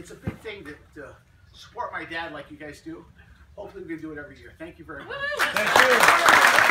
it's a big thing to support my dad like you guys do. Hopefully we can do it every year. Thank you very much. Thank you.